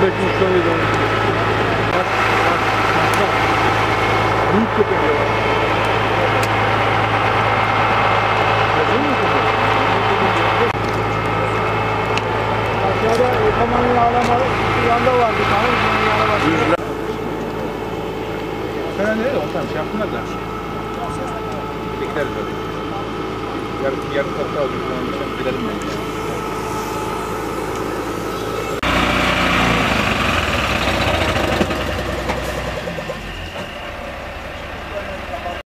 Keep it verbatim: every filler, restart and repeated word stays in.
Köpek mutlarıydı onun. Bak, bak, bak, bak. Büyük köpek ya bak. Gördün mü köpek? Aşağıda Kaman'ın ağlama yanda var bir tane. Yana var. Sen ne? Ondan şey yaptılar da. Bir de gideriz böyle. Yarın, yarın kapıda alacağız. Gidelim ben.